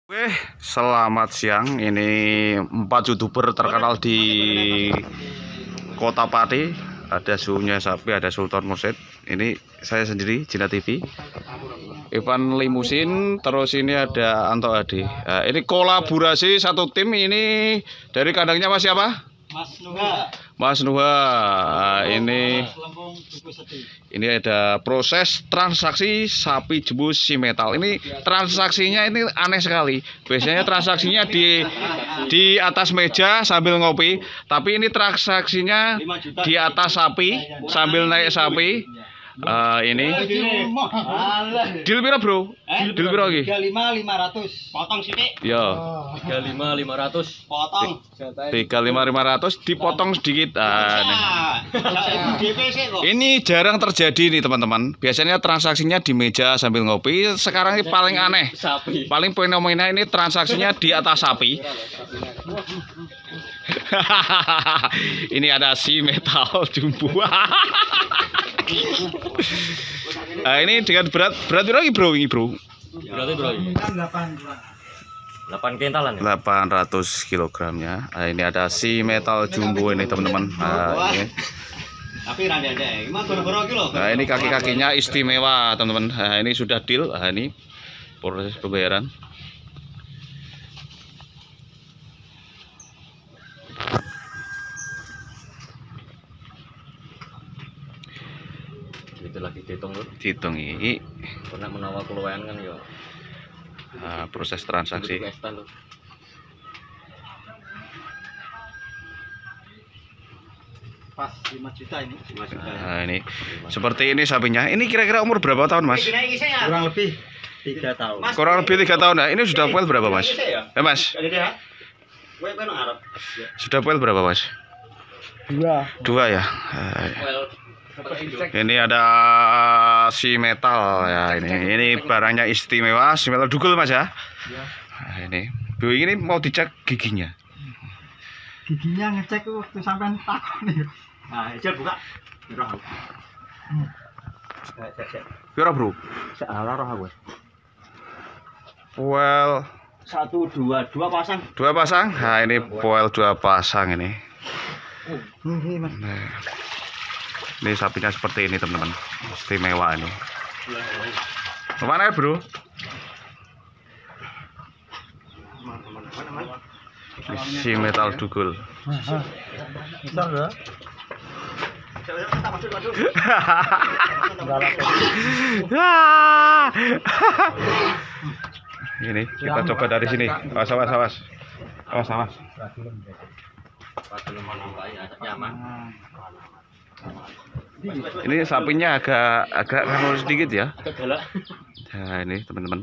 Selamat siang. Ini 4 YouTuber terkenal di Kota Pati. Ada Suhunya Sapi, ada Sultan Mursyid. Ini saya sendiri, Jina TV. Ivan Limusin, terus ini ada Anto Adi. Nah, ini kolaborasi satu tim ini dari kandangnya Mas siapa? Mas Nuha. Mas Nuha. Nah, ini ada proses transaksi sapi jembus si metal. Ini transaksinya ini aneh sekali. Biasanya transaksinya di atas meja sambil ngopi, tapi ini transaksinya di atas sapi sambil naik sapi. Ini deal piro, Bro? Deal piro iki? 35.500. Potong sithik. Ya. 35.500 Potong. 35.500 dipotong sedikit. DPC kok. Ini jarang terjadi nih teman-teman. Biasanya transaksinya di meja sambil ngopi. Sekarang ini paling aneh. sapi. Paling fenomena ini transaksinya di atas sapi. Ini ada si metal jumbo. Nah, ini dengan berat berapa bro ini bro? Berarti bro. 8 kintalan ya? 800 kilogramnya. Nah, ini ada si metal jumbo ini teman-teman. Nah, ini. Tapi rada-rada. Emang goro-goro iki lho. Nah, ini kaki-kakinya istimewa teman-teman. Nah, ini sudah deal. Nah, ini proses pembayaran. Itu lagi dihitung lho. Dihitung ini. Pernah menawa keluaran kan ya. Proses transaksi. Pas 5 juta ini. 5 juta. Nah, ini seperti ini sapinya. Ini kira-kira umur berapa tahun, Mas? Kurang lebih 3 tahun. Kurang lebih 3 tahun. Nah, ini sudah puel berapa, Mas? Mas. Sudah puel berapa, Mas? 2 ya. Ini ada si metal ya, ini barangnya istimewa, si metal dugul Mas ya. Nah, ini Bu ini mau dicek giginya. Giginya ngecek waktu sampean takon nih. Nah, ijal buka. Piro, Bro? Salah roh aku. Well, 1 2 pasang. 2 pasang. Nah, ini poel 2 pasang ini. Mas. Nah, ini sapinya seperti ini teman-teman, istimewa ini. Kemana ya bro? Si metal dugul. Bisa enggak? Ini kita coba dari sini. Awas. Ini sapinya agak kanur sedikit ya. Nah, ini teman-teman.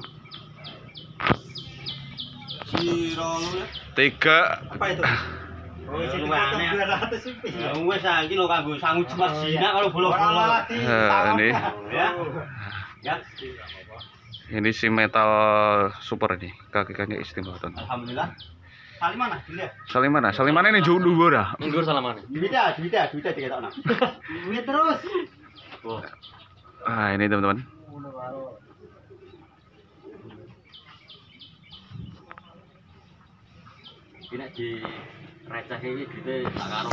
3. Apa itu? Oh, itu aneh. Wes iki lho kanggo sangu jelas jinak kalau bolong-bolong. Ini. Ya. Ini si metal super ini. Kaki-kakinya istimewa. Alhamdulillah. Salimana, dilihat. Salimana ini jauh dulu dah. Nggur salamane. Duitnya diketokna. Duit terus. Ah, ini teman-teman. Ini di receh iki duite tak karo.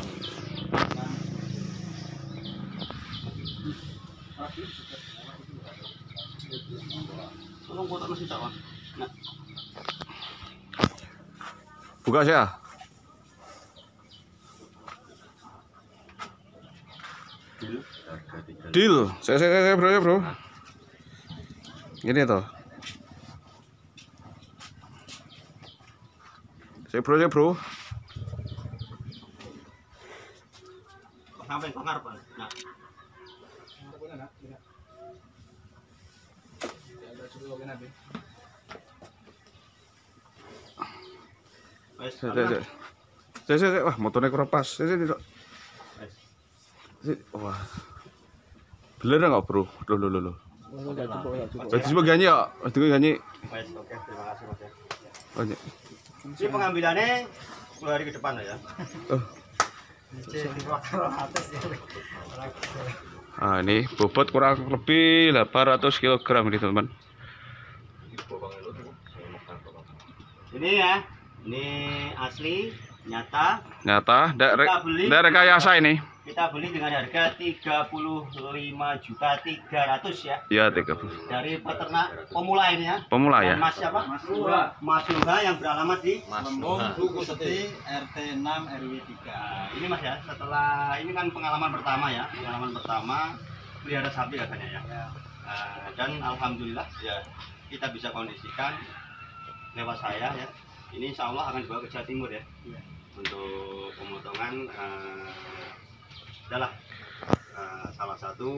Tolong kotak masih tak, Mas. Nah. Buka saya. Deal. Saya bro. Ini toh. Saya bro. Sampai ngarep. Nah. Saya, wah motornya kurang pas. Sini. Wah. Bener nggak bro? Loh. Berarti sebagainya ya, ganyi. Oke, terima kasih Mas. Banyak. Ini pengambilannya 10 hari ke depan ya. Nah, ini bobot kurang lebih 800 kg ini teman-teman. Ini ya, ini asli, nyata. Nyata, Kita beli. ndak rekayasa ini. Kita beli dengan harga 35.300 ya. Iya, 30. Dari peternak pemula ini ya. Pemula ya. Mas siapa? Mas Yoga yang beralamat di Lembung, Duku Seti, RT 6 RW 3. Ini Mas ya, setelah ini kan pengalaman pertama ya. Pengalaman pertama pelihara sapi katanya ya. Dan alhamdulillah ya kita bisa kondisikan lewat saya ya. Ini insya Allah akan dibawa ke Jawa Timur ya. Untuk pemotongan adalah salah satu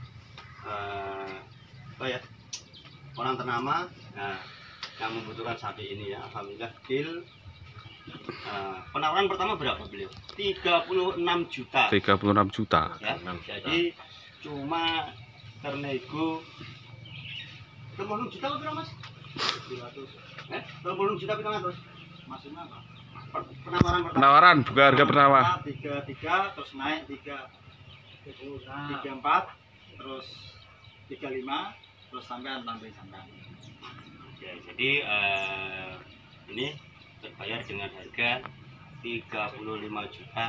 orang ternama yang membutuhkan sapi ini ya. Alhamdulillah deal. Penawaran pertama berapa beliau? 36 juta. 36 juta. Ya. Jadi cuma ternego 36 juta berapa Mas? 200. 36 juta kita ngatur. Maksudnya apa? Penawaran pertama. Penawaran, bukan harga pertama. 33 terus naik 34 terus 35 terus sampai. Ya, jadi ini terbayar dengan harga 35 juta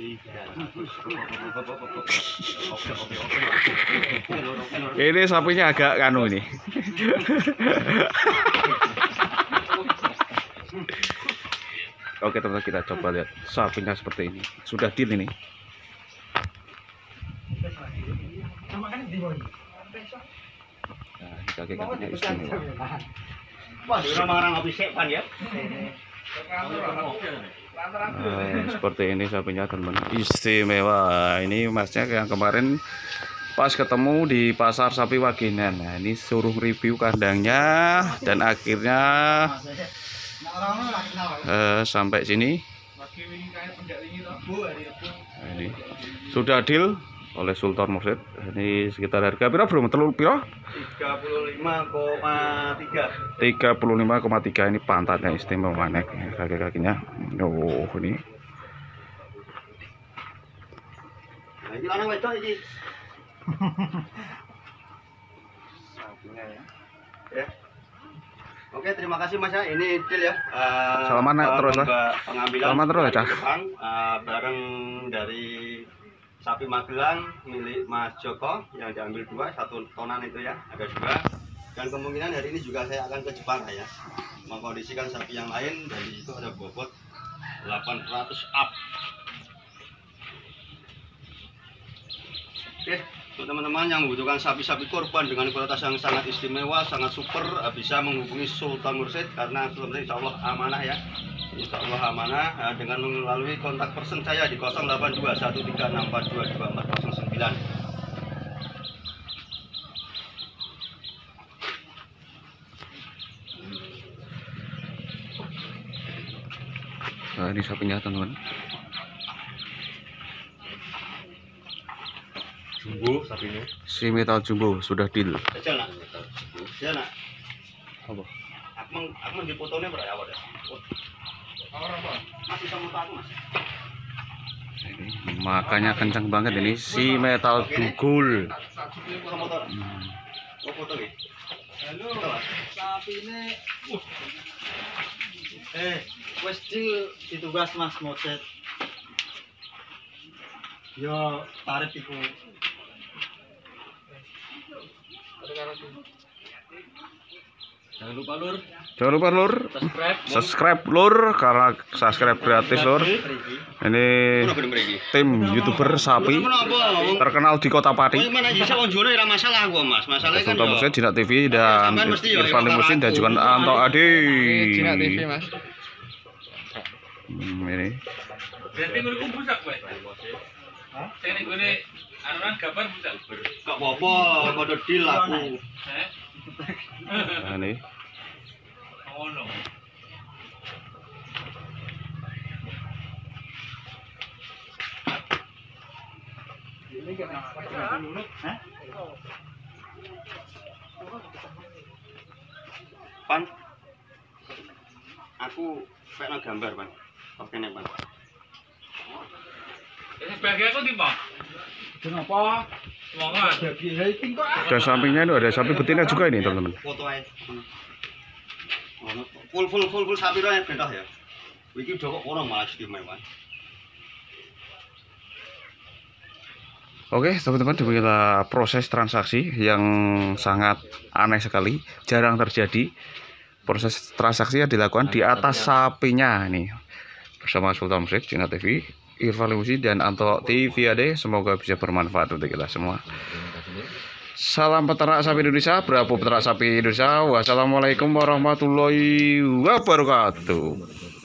300. Ini sapinya agak kanu ini. Oke teman-teman, kita coba lihat sapinya seperti ini. Sudah deal ini. Nah, kaki-kakinya istimewa. Wah, orang ngopi sepan ya. Seperti ini sapinya teman-teman. Istimewa. Ini masnya yang kemarin pas ketemu di pasar sapi Wagenan. Nah, ini suruh review kandangnya dan akhirnya sampai sini. Nah, ini sudah deal oleh Sultan Mursyid. Ini sekitar harga piro bro? Telur piro? 35,3. 35,3. Ini pantatnya istimewa nek, kaki-kakinya. Oh, ini. Nah, ini lanang wedok iki. Sapinya ya. Ya. Oke, terima kasih Mas ya. Ini deal ya. Salaman terus lah. Pengambilan. Salaman terus aja. Bareng dari sapi Magelang milik Mas Joko yang diambil 2, 1 tonan itu ya, ada 2. Dan kemungkinan hari ini juga saya akan ke Jepang ya, mengkondisikan sapi yang lain. Dari itu ada bobot 800 up. Oke, untuk teman-teman yang membutuhkan sapi-sapi korban dengan kualitas yang sangat istimewa, sangat super, bisa menghubungi Sultan Mursyid karena Sultan Mursyid insya Allah amanah ya. Insya Allah amanah dengan melalui kontak person saya di 082136422409. Nah, ini sapinya teman-teman. jumbo sapinya. Si metal jumbo sudah deal. Kecil nak. Ya nak. Apa? Aku di fotonya berapa awal ya? Masih sama aku Mas. Ini makanya kencang banget ini si metal dugul. Oh, foto nih. Halo. Sapi ini. Wes deal ditugas Mas Mursyid. Yo tarif iku. Jangan lupa lur, Jangan lupa lur, subscribe lur, karena subscribe gratis lur. Ini tim YouTuber sapi terkenal di Kota Pati. Sultan Mursyid, Jinak TV dan Irfan Limusin dan juga Anto Adi. Jinak TV Mas. Ini. Berarti ngono ku busak kowe. Hah? Sing nek ngene anunan gambar busak. Gak apa-apa, padha deal aku. Heh. Nah, ini. Ngono. Pan, aku pengen gambar Pan. Oke nih Pan. Sebagai aku timbang. Kenapa? Semangat. Dan sampingnya itu ada sapi betina juga ini teman-teman. Foto aja. Full sapi roh bentah ya. Iki udah kok ono malah istimewa. Oke, teman-teman, demikianlah proses transaksi yang sangat aneh sekali, jarang terjadi. Proses transaksi yang dilakukan di atas sapinya nih. Bersama Sultan Musik, Cina TV, Irfan Limusi, dan Anto TV AD. Semoga bisa bermanfaat untuk kita semua. Salam peternak sapi Indonesia, Bravo peternak sapi Indonesia. Wassalamualaikum warahmatullahi wabarakatuh.